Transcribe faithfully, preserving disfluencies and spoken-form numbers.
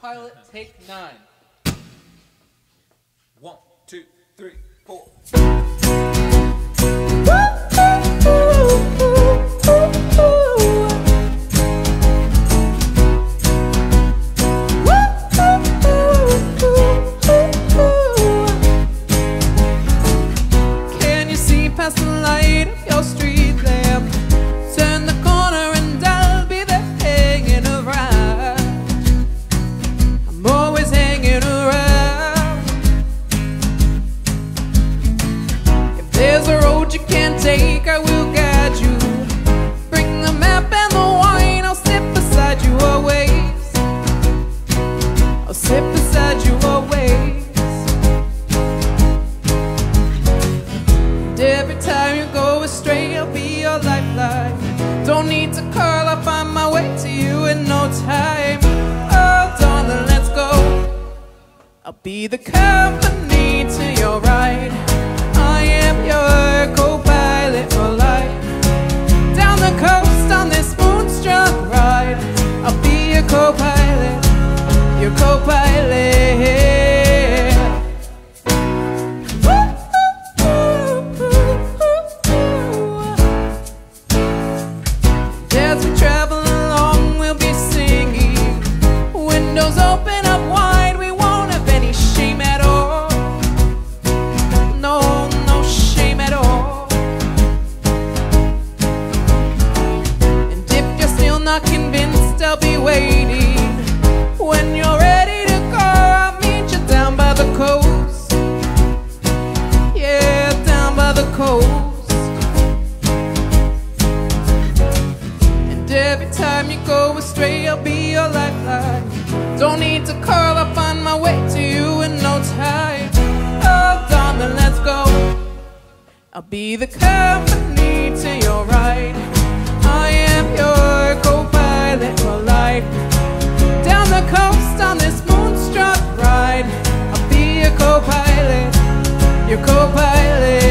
Copilot, take nine. One, two, three, four. Can you see past the light of your street lamp? Turn the corner and I'll be there hanging around. I'm always hanging around. If there's a road you can't take, I will guide you. Bring the map and the wine, I'll sit beside you always. I'll sit beside you always. And every time you go astray, I'll be your lifeline. Don't need to curl, I'll find my way to you in no time. Oh, darling, let's go. I'll be the company to your ride. I am your co-pilot for life. Down the coast on this moonstruck ride, I'll be your co-pilot, your co-pilot. As we travel along, we'll be singing. Windows open up wide, we won't have any shame at all. No, no shame at all. And if you're still not convinced, I'll be waiting. When you're ready to go, I'll meet you down by the coast. Yeah, down by the coast. Every time you go astray, I'll be your lifeline. Don't need to curl, I'll find my way to you in no time. Oh, darling, let's go. I'll be the company to your ride. I am your co-pilot for life. Down the coast on this moonstruck ride, I'll be your co-pilot, your co-pilot.